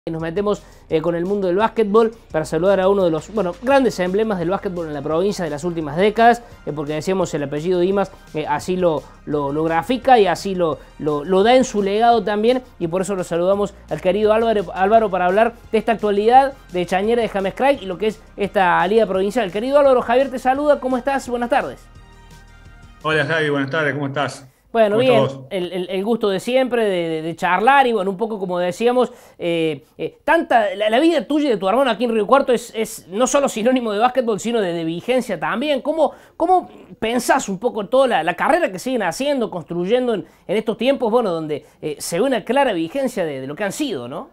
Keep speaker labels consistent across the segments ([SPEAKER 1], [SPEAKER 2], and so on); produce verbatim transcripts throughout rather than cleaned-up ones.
[SPEAKER 1] Nos metemos eh, con el mundo del básquetbol para saludar a uno de los bueno, grandes emblemas del básquetbol en la provincia de las últimas décadas, eh, porque decíamos el apellido Dimas eh, así lo, lo, lo grafica y así lo, lo, lo da en su legado también, y por eso lo saludamos al querido Álvaro, Álvaro para hablar de esta actualidad de Chañares de James Craig y lo que es esta liga provincial. Querido Álvaro, Javier te saluda, ¿cómo estás? Buenas tardes.
[SPEAKER 2] Hola Javi, buenas tardes, ¿cómo estás?
[SPEAKER 1] Bueno,
[SPEAKER 2] ¿Cómo
[SPEAKER 1] bien,
[SPEAKER 2] estás vos?
[SPEAKER 1] el, el- el gusto de siempre, de, de- de charlar y bueno, un poco como decíamos, eh, eh, tanta, la, la vida tuya y de tu hermano aquí en Río Cuarto es, es no solo sinónimo de básquetbol, sino de, de vigencia también. ¿Cómo, cómo pensás un poco toda la, la carrera que siguen haciendo, construyendo en, en estos tiempos, bueno, donde eh, se ve una clara vigencia de, de lo que han sido, ¿no?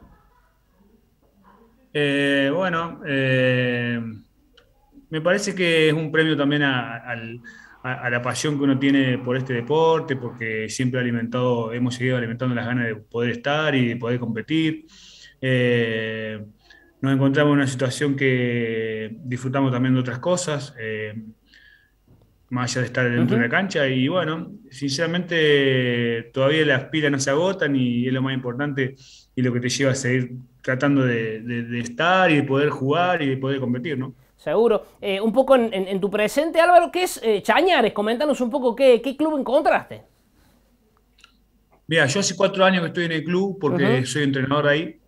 [SPEAKER 2] Eh, bueno, eh, me parece que es un premio también a, al- a- a la pasión que uno tiene por este deporte, porque siempre ha alimentado, hemos seguido alimentando las ganas de poder estar y de poder competir. Eh, Nos encontramos en una situación que disfrutamos también de otras cosas. Eh, más allá de estar dentro de
[SPEAKER 1] Ujú.
[SPEAKER 2] una cancha. Y bueno, sinceramente todavía las pilas no se agotan y es lo más importante y lo que te lleva a seguir tratando de, de- de estar y de poder jugar y de poder competir, ¿no?
[SPEAKER 1] Seguro. Eh, un poco en, en- en tu presente, Álvaro, ¿qué es eh, Chañares? Coméntanos un poco qué, qué club encontraste.
[SPEAKER 2] Mira, yo hace cuatro años que estoy en el club porque
[SPEAKER 1] Ujú.
[SPEAKER 2] soy entrenador ahí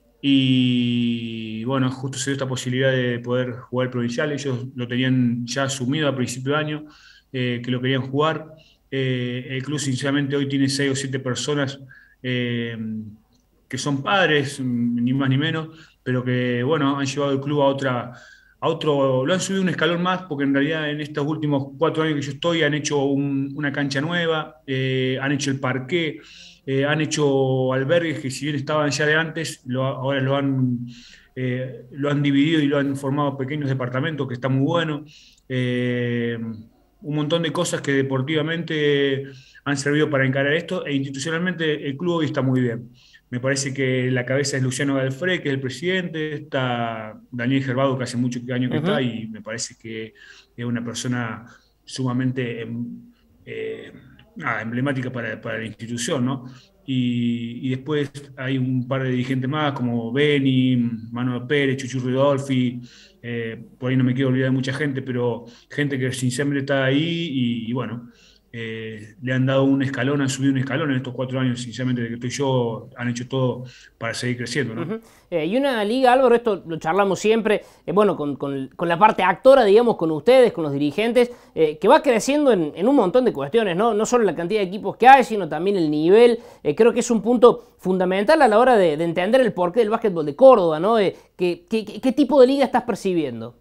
[SPEAKER 2] y bueno, justo se dio esta posibilidad de poder jugar provincial. Ellos lo tenían ya asumido a principio de año, eh, que lo querían jugar. Eh, el club, sinceramente, hoy tiene seis o siete personas eh, que son padres, mm, ni más ni menos, pero que, bueno, han llevado el club a otra, a otro, lo han subido un escalón más, porque en realidad en estos últimos cuatro años que yo estoy han hecho un- una cancha nueva, eh, han hecho el parqué, eh, han hecho albergues que si bien estaban ya de antes, lo- ahora lo han, eh, lo han dividido y lo han formado pequeños departamentos, que está muy bueno. Eh, un montón de cosas que deportivamente han servido para encarar esto e institucionalmente el club hoy está muy bien. Me parece que la cabeza es Luciano Galfré, que es el presidente, está Daniel Gerbado, que hace muchos años que está,
[SPEAKER 1] Ujú.
[SPEAKER 2] y me parece que es una persona sumamente em, eh, nada, emblemática para, para la institución, ¿no? Y, y después hay un par de dirigentes más, como Beni, Manuel Pérez, Chuchu Ridolfi, eh, por ahí no me quiero olvidar de mucha gente, pero gente que sinceramente está ahí y, y bueno, eh, le han dado un escalón, han subido un escalón en estos cuatro años, sinceramente, de que estoy yo, han hecho todo para seguir creciendo, ¿no?
[SPEAKER 1] Ujú. Eh, y una liga, Álvaro, esto lo charlamos siempre, eh, bueno, con, con- con la parte actora, digamos, con ustedes, con los dirigentes, eh, que va creciendo en, en un montón de cuestiones, ¿no? No solo la cantidad de equipos que hay, sino también el nivel. Eh, creo que es un punto fundamental a la hora de, de entender el porqué del básquetbol de Córdoba, ¿no? Eh, ¿qué, qué, qué tipo de liga estás percibiendo?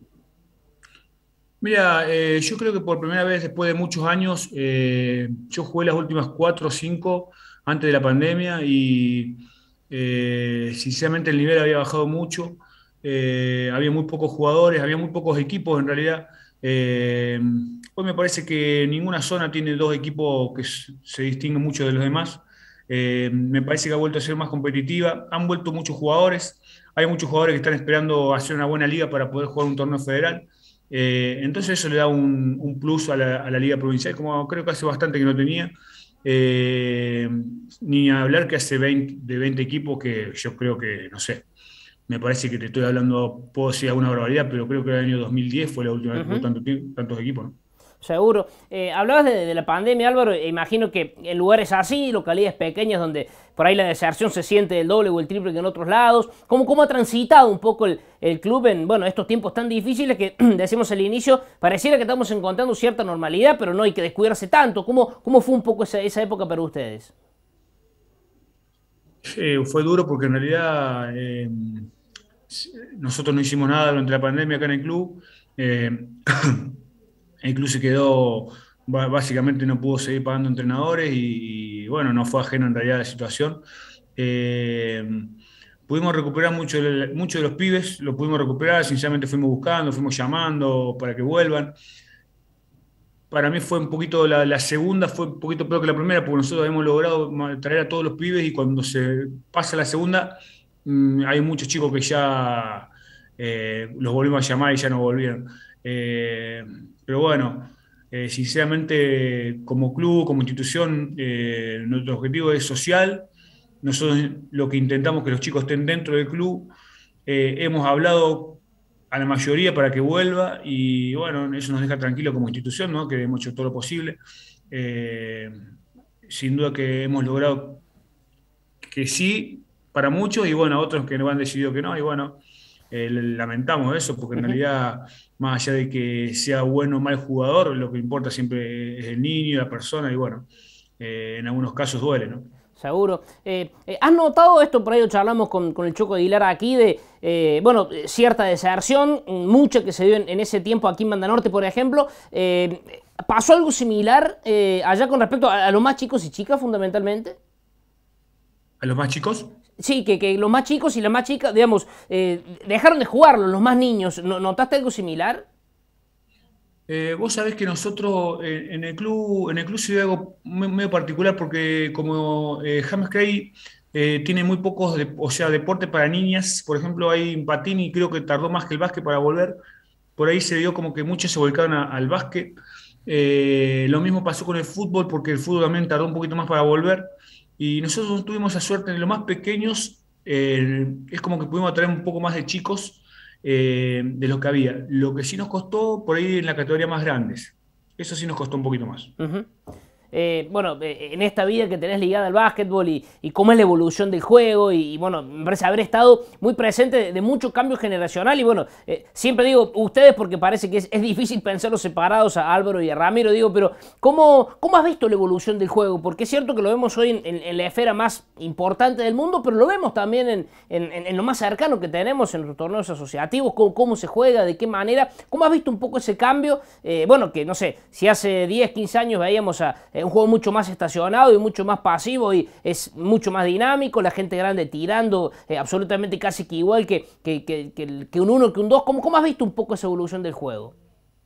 [SPEAKER 2] Mira, eh, yo creo que por primera vez después de muchos años, eh, yo jugué las últimas cuatro o cinco antes de la pandemia y eh, sinceramente el nivel había bajado mucho, eh, había muy pocos jugadores, había muy pocos equipos en realidad. Eh, Hoy me parece que ninguna zona tiene dos equipos que s- se distinguen mucho de los demás. Eh, me parece que ha vuelto a ser más competitiva, han vuelto muchos jugadores, hay muchos jugadores que están esperando hacer una buena liga para poder jugar un torneo federal. Eh, entonces eso le da un, un plus a la, a la liga provincial, como creo que hace bastante que no tenía. Eh, Ni hablar que hace veinte, de veinte equipos que yo creo que, no sé, me parece que te estoy hablando, puedo decir alguna barbaridad, pero creo que el año dos mil diez fue la última vez que hubo
[SPEAKER 1] Ujú.
[SPEAKER 2] tanto, tie- tantos equipos, ¿no?
[SPEAKER 1] Seguro. Eh, hablabas de, de la pandemia, Álvaro, e imagino que en lugares así, localidades pequeñas donde por ahí la deserción se siente el doble o el triple que en otros lados. ¿Cómo, cómo ha transitado un poco el, el club en bueno, estos tiempos tan difíciles que decimos al inicio? Pareciera que estamos encontrando cierta normalidad, pero no hay que descuidarse tanto. ¿Cómo, cómo fue un poco esa, esa época para ustedes?
[SPEAKER 2] Eh, fue duro porque en realidad eh, nosotros no hicimos nada durante la pandemia acá en el club. Eh, el club se quedó, ba- básicamente no pudo seguir pagando entrenadores y, y, bueno, no fue ajeno en realidad a la situación. Eh, Pudimos recuperar mucho, de- mucho de los pibes, lo pudimos recuperar, sinceramente fuimos buscando, fuimos llamando para que vuelvan. Para mí fue un poquito, la, la segunda fue un poquito peor que la primera, porque nosotros hemos logrado ma- traer a todos los pibes y cuando se pasa la segunda, mm, hay muchos chicos que ya eh, los volvimos a llamar y ya no volvieron. Eh, pero bueno, eh, sinceramente como club, como institución, eh, nuestro objetivo es social nosotros lo que intentamos es que los chicos estén dentro del club. Eh, hemos hablado a la mayoría para que vuelva y bueno, eso nos deja tranquilo como institución, ¿no? Que hemos hecho todo lo posible. Eh, sin duda que hemos logrado que sí para muchos y bueno, otros que no han decidido que no y bueno, eh, lamentamos eso porque en
[SPEAKER 1] Ujú.
[SPEAKER 2] realidad más allá de que sea bueno o mal jugador, lo que importa siempre es el niño, la persona y bueno, eh, en algunos casos duele, ¿no?
[SPEAKER 1] Seguro. Eh, eh, ¿Has notado esto? Por ahí lo charlamos con, con el Choco Aguilar aquí de, eh, bueno, cierta deserción, mucha que se dio en, en ese tiempo aquí en Banda Norte, por ejemplo. Eh, ¿Pasó algo similar eh, allá con respecto a, a los más chicos y chicas, fundamentalmente?
[SPEAKER 2] A los más chicos.
[SPEAKER 1] Sí, que, que los más chicos y las más chicas, digamos, eh, dejaron de jugarlo, los más niños. ¿No- ¿Notaste algo similar?
[SPEAKER 2] Eh, vos sabés que nosotros eh, en el club, en el club se ve algo me- medio particular porque como eh, James Clay eh, tiene muy pocos, de- o sea, deporte para niñas, por ejemplo, hay un patín y creo que tardó más que el básquet para volver. Por ahí se dio como que muchos se volcaron a- al básquet. Eh, lo mismo pasó con el fútbol porque el fútbol también tardó un poquito más para volver. Y nosotros tuvimos esa suerte en los más pequeños, eh, es como que pudimos atraer un poco más de chicos eh, de lo que había. Lo que sí nos costó por ahí en la categoría más grandes. Eso sí nos costó un poquito más.
[SPEAKER 1] Ujú. Eh, bueno, eh, en esta vida que tenés ligada al básquetbol y, y cómo es la evolución del juego y, y, bueno, me parece haber estado muy presente de, de mucho cambio generacional y bueno, eh, siempre digo ustedes porque parece que es, es difícil pensarlos separados a Álvaro y a Ramiro, digo, pero ¿cómo, cómo has visto la evolución del juego? Porque es cierto que lo vemos hoy en, en, en la esfera más importante del mundo, pero lo vemos también en, en, en lo más cercano que tenemos en los torneos asociativos, cómo, cómo se juega, de qué manera, ¿cómo has visto un poco ese cambio? Eh, bueno, que no sé, si hace diez, quince años veíamos a eh, un juego mucho más estacionado y mucho más pasivo y es mucho más dinámico, la gente grande tirando eh, absolutamente casi que igual que, que, que, que, que un uno, que un dos. ¿Cómo, ¿Cómo has visto un poco esa evolución del juego?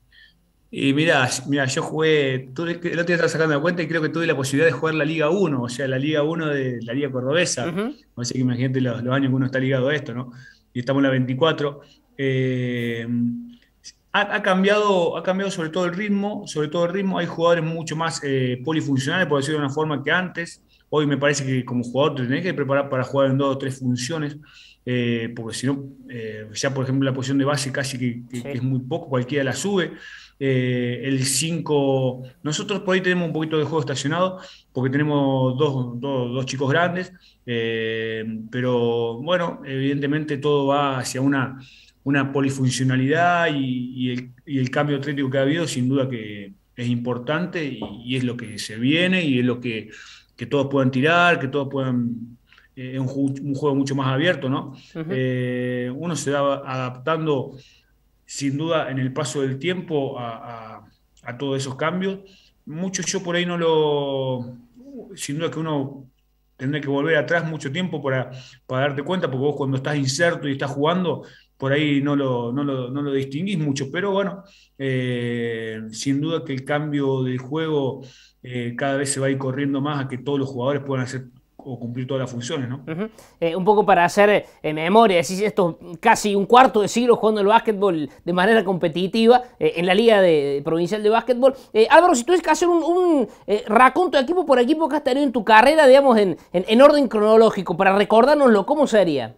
[SPEAKER 2] Y mira, mira, yo jugué, tuve, el otro día estaba sacando la cuenta y creo que tuve la posibilidad de jugar la Liga uno, o sea, la Liga uno de la Liga
[SPEAKER 1] Uh
[SPEAKER 2] Cordobesa.
[SPEAKER 1] -huh.
[SPEAKER 2] O sea que imagínate los, los años que uno está ligado a esto, ¿no? Y estamos en la veinticuatro. Eh, ha, ha cambiado, ha cambiado sobre todo el ritmo, sobre todo el ritmo. Hay jugadores mucho más eh, polifuncionales, por decirlo de una forma, que antes. Hoy me parece que como jugador te tenés que preparar para jugar en dos o tres funciones, eh, porque si no, eh, ya por ejemplo la posición de base casi que, que- que
[SPEAKER 1] Sí.
[SPEAKER 2] es muy poco, cualquiera la sube. Eh, el cinco nosotros por ahí tenemos un poquito de juego estacionado, porque tenemos dos, dos- dos chicos grandes, eh, pero bueno, evidentemente todo va hacia una, una polifuncionalidad y, y el, y el cambio atlético que ha habido, sin duda que es importante y, y es lo que se viene y es lo que, que todos puedan tirar, que todos puedan... eh, Es un, ju- un juego mucho más abierto, ¿no?
[SPEAKER 1] Uh -huh.
[SPEAKER 2] Eh, uno se va adaptando sin duda en el paso del tiempo a, a- a todos esos cambios. Mucho yo por ahí no lo, sin duda que uno tendrá que volver atrás mucho tiempo para, para darte cuenta, porque vos cuando estás inserto y estás jugando, por ahí no lo, no lo, no lo distinguís mucho, pero bueno, eh, sin duda que el cambio del juego eh, cada vez se va a ir corriendo más a que todos los jugadores puedan hacer o cumplir todas las funciones, ¿no?
[SPEAKER 1] Uh -huh. eh, un poco para hacer eh, memoria, decís esto casi un cuarto de siglo jugando el básquetbol de manera competitiva eh, en la Liga de, de Provincial de Básquetbol. Eh, Álvaro, si tuvieses que hacer un, un eh, raconto equipo por equipo que has tenido en tu carrera, digamos, en, en, en orden cronológico, para recordárnoslo, ¿cómo sería?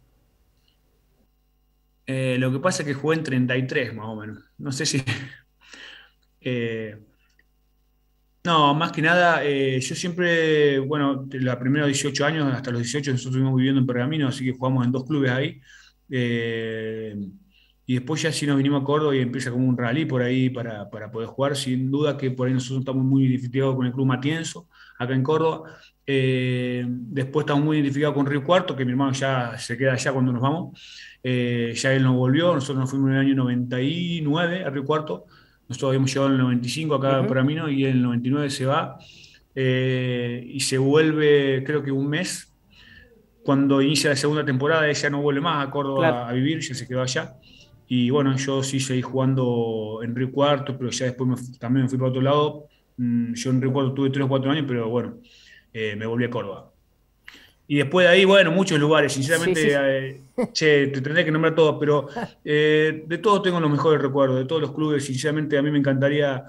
[SPEAKER 2] Eh, lo que pasa es que jugué en treinta y tres más o menos. No sé si... eh, no, más que nada, eh, yo siempre, bueno, de los primeros dieciocho años, hasta los dieciocho nosotros estuvimos viviendo en Pergamino, así que jugamos en dos clubes ahí. Eh, y después ya sí nos vinimos a Córdoba y empieza como un rally por ahí para, para poder jugar. Sin duda que por ahí nosotros estamos muy identificados con el Club Matienzo, acá en Córdoba. Eh, después estamos muy identificados con Río Cuarto, que mi hermano ya se queda allá cuando nos vamos. Eh, ya él nos volvió, nosotros nos fuimos en el año noventa y nueve a Río Cuarto. Nosotros habíamos llegado en el noventa y cinco
[SPEAKER 1] Uh
[SPEAKER 2] acá
[SPEAKER 1] -huh.
[SPEAKER 2] para Mino y en el noventa y nueve se va eh, y se vuelve creo que un mes. Cuando inicia la segunda temporada ella no vuelve más a
[SPEAKER 1] Claro.
[SPEAKER 2] Córdoba a vivir, ya se quedó allá. Y bueno, yo sí seguí jugando en Río Cuarto, pero ya después me fu- también me fui para otro lado. Mm, Yo en Río Cuarto tuve tres o cuatro años, pero bueno, eh, me volví a Córdoba. Y después de ahí, bueno, muchos lugares,
[SPEAKER 1] Sí,
[SPEAKER 2] sinceramente,
[SPEAKER 1] sí.
[SPEAKER 2] eh, che, te tendré que nombrar todos, pero eh, de todos tengo los mejores recuerdos, de todos los clubes, sinceramente a mí me encantaría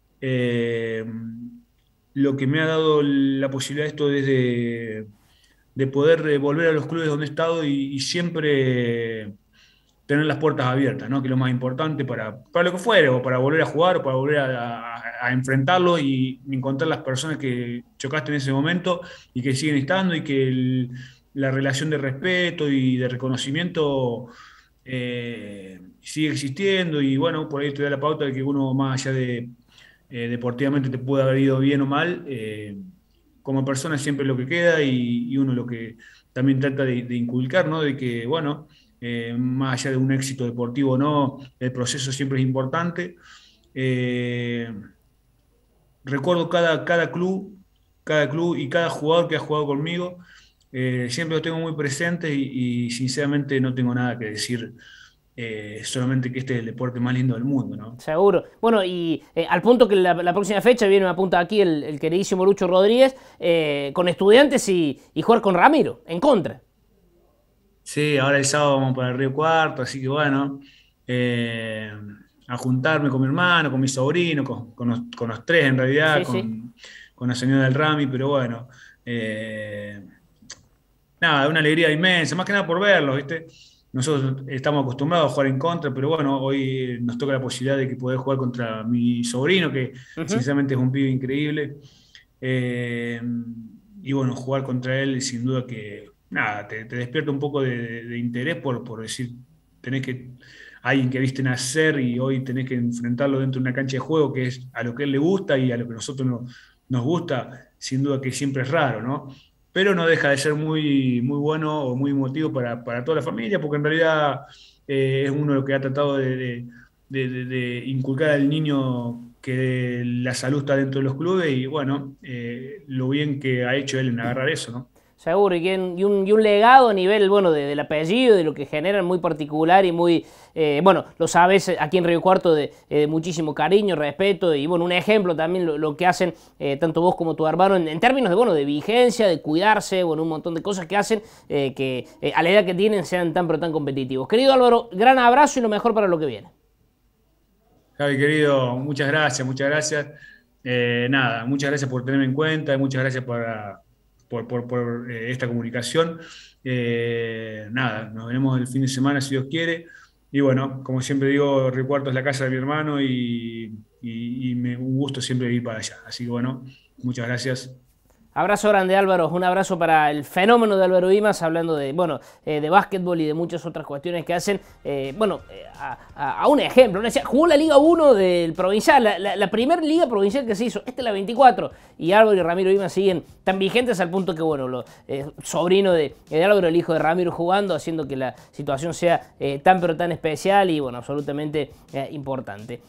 [SPEAKER 2] eh, lo que me ha dado la posibilidad de esto desde, de poder eh, volver a los clubes donde he estado y, y siempre tener las puertas abiertas, ¿no? Que es lo más importante para, para lo que fuere, o para volver a jugar, o para volver a, a, a enfrentarlo y encontrar las personas que chocaste en ese momento y que siguen estando y que el, la relación de respeto y de reconocimiento eh, sigue existiendo. Y bueno, por ahí te da la pauta de que uno, más allá de eh, deportivamente te puede haber ido bien o mal, eh, como persona siempre es lo que queda y, y uno lo que también trata de, de inculcar, ¿no? De que, bueno, eh, más allá de un éxito deportivo o no, el proceso siempre es importante. Eh, recuerdo cada, cada club, cada club y cada jugador que ha jugado conmigo, eh, siempre lo tengo muy presente y, y sinceramente no tengo nada que decir, eh, solamente que este es el deporte más lindo del mundo, ¿no?
[SPEAKER 1] Seguro. Bueno, y eh, al punto que la, la próxima fecha viene, me apunta aquí el, el queridísimo Lucho Rodríguez, eh, con Estudiantes y, y jugar con Ramiro, en contra.
[SPEAKER 2] Sí, ahora el sábado vamos para el Río Cuarto, así que bueno, eh, a juntarme con mi hermano, con mi sobrino, con, con los, con los tres en realidad,
[SPEAKER 1] Sí, sí.
[SPEAKER 2] con, con la señora del Rami, pero bueno, eh, nada, una alegría inmensa, más que nada por verlos, ¿viste? Nosotros estamos acostumbrados a jugar en contra, pero bueno, hoy nos toca la posibilidad de que poder jugar contra mi sobrino, que
[SPEAKER 1] Ujú.
[SPEAKER 2] sinceramente es un pibe increíble. Eh, y bueno, jugar contra él sin duda que, nada, te, te despierta un poco de, de interés por, por decir, tenés que, alguien que viste nacer y hoy tenés que enfrentarlo dentro de una cancha de juego que es a lo que él le gusta y a lo que a nosotros no- nos gusta, sin duda que siempre es raro, ¿no? Pero no deja de ser muy, muy bueno o muy emotivo para, para toda la familia, porque en realidad eh, es uno lo que ha tratado de, de- de- de- de inculcar al niño que la salud está dentro de los clubes y bueno, eh, lo bien que ha hecho él en agarrar eso, ¿no?
[SPEAKER 1] Seguro, y, que en- y un, y un legado a nivel, bueno, de- del apellido, de lo que generan, muy particular y muy, eh, bueno, lo sabes, eh, aquí en Río Cuarto, de, eh, de muchísimo cariño, respeto, y bueno, un ejemplo también lo, lo que hacen eh, tanto vos como tu hermano en, en términos de, bueno, de vigencia, de cuidarse, bueno, un montón de cosas que hacen eh, que eh, a la edad que tienen sean tan pero tan competitivos. Querido Álvaro, gran abrazo y lo mejor para lo que viene.
[SPEAKER 2] Javi, querido, muchas gracias, muchas gracias. Eh, nada, muchas gracias por tenerme en cuenta y muchas gracias para- por, por- por, eh, esta comunicación. Eh, nada, nos veremos el fin de semana si Dios quiere. Y bueno, como siempre digo, Río Cuarto es la casa de mi hermano y, y- y me, un gusto siempre ir para allá. Así que bueno, muchas gracias.
[SPEAKER 1] Abrazo grande Álvaro, un abrazo para el fenómeno de Álvaro Dimas, hablando de, bueno, eh, de básquetbol y de muchas otras cuestiones que hacen, eh, bueno, eh, a, a- a un ejemplo, ¿no? Decía, jugó la Liga uno del provincial, la, la, la primera liga provincial que se hizo, esta es la veinticuatro, y Álvaro y Ramiro Dimas siguen tan vigentes al punto que, bueno, lo, eh, sobrino de, de Álvaro, el hijo de Ramiro, jugando, haciendo que la situación sea eh, tan pero tan especial y, bueno, absolutamente eh, importante.